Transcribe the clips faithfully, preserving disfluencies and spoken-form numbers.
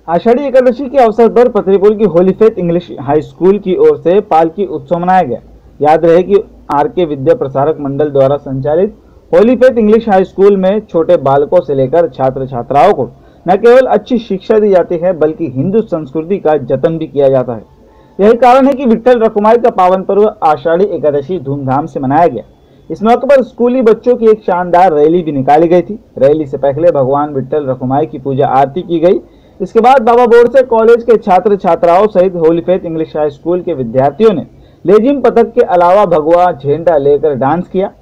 आषाढ़ी एकादशी के अवसर पर पत्रीपुर की holy faith English high school की ओर से पालकी उत्सव मनाया गया। याद रहे कि आर के विद्या प्रसारक मंडल द्वारा संचालित holy faith English high school में छोटे बालकों से लेकर छात्र छात्राओं को न केवल अच्छी शिक्षा दी जाती है बल्कि हिंदू संस्कृति का जतन भी किया जाता है। यही कारण है कि विट्ठल रखुमाई का पावन पर्व आषाढ़ी एकादशी धूमधाम से मनाया गया। इस मौके पर स्कूली बच्चों की एक शानदार रैली भी निकाली गई थी। रैली से पहले भगवान विट्ठल रखुमाई की पूजा आरती की गई। इसके बाद बाबा बोरसे कॉलेज के छात्र छात्राओं सहित holy faith English high school के विद्यार्थियों ने लेजिम पथक के अलावा भगवा झंडा लेकर डांस किया।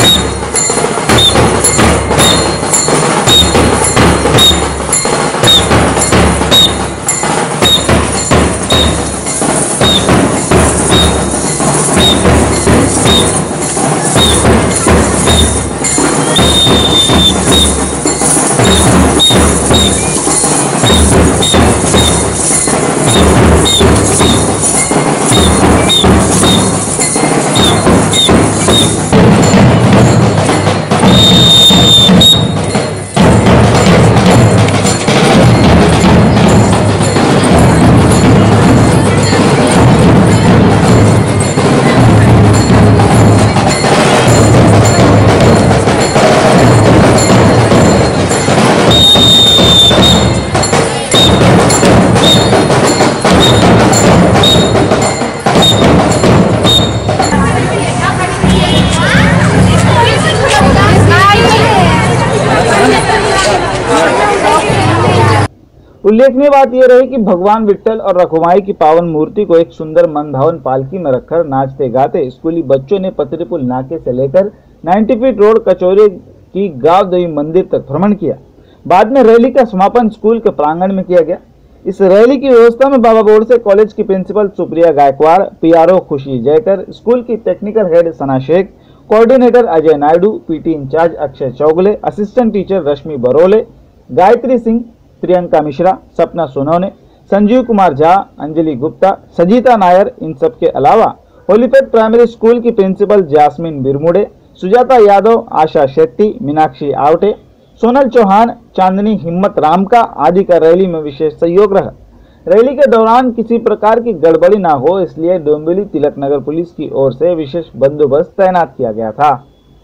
उल्लेखनीय बात यह रही कि भगवान विट्ठल और रखुमाई की पावन मूर्ति को एक सुंदर मनभावन पालकी में रखकर नाचते गाते स्कूली बच्चों ने पत्रीपुर नाके से लेकर नब्बे फीट रोड कचौरी की गांव देवी मंदिर तक भ्रमण किया। बाद में रैली का समापन स्कूल के प्रांगण में किया गया। इस रैली की व्यवस्था में बाबा बोरसे कॉलेज की principal Supriya Gaikwad, PRO Khushi Jaykar, school की technical head Sana Shaikh, coordinator Ajay Naidu, PT incharge Akshay Chougule, assistant teacher Rashmi Barole, Gayatri Singh, Priyanka Mishra, Sapna Sonawane, Sanjeev Kumar Jha, Anjali Gupta, Sajita Nair, इन सब के अलावा होली फेथ प्राइमरी स्कूल की प्रिंसिपल जास्मिन बिरमुड़े, सुजाता यादव, आशा शेट्टी, मीनाक्षी आवटे, सोनल चौहान, चांदनी हिम्मत रामका आदि का रैली में विशेष सहयोग रहा। रैली के दौरान किसी प्रकार की गड़बड़ी न हो इसलिए डोंबिवली तिलक नगर पुलिस की ओर से विशेष बंदोबस्त तैनात किया गया था।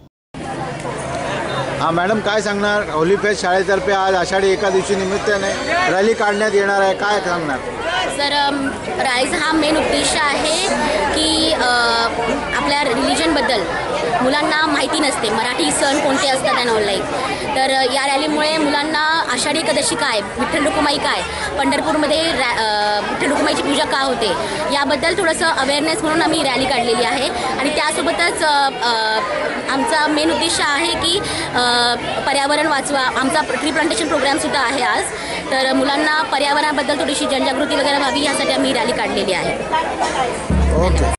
हाँ मॅडम, काय सांगणार? होली फेथ शाळेतर्फे आज आषाढी एकादशी निमित्ताने रॅली काढण्यात येणार आहे, काय सांगणार? सर, रॅलीचा हा मेन उद्देश आहे की आपल्या रिलिजनबद्दल मुलांना माहिती नसते, मराठी सण कोणते असतात त्यांना ऑनलाईन, तर या रॅलीमुळे मुलांना आषाढी एकादशी काय, विठ्ठल रखुमाई काय, पंढरपूरमध्ये विठ्ठल रखुमाईची पूजा का होते याबद्दल थोडंसं अवेअरनेस म्हणून आम्ही रॅली काढलेली आहे। आणि त्यासोबतच आमचा मेन उद्देश आहे की पर्यावरण वाचवा, आमचा ट्री प्लांटेशन प्रोग्रामसुद्धा आहे आज, तर मुलांना पर्यावरणाबद्दल थोडीशी जनजागृती वगैरे व्हावी यासाठी आम्ही रॅली काढलेली आहे। ओके।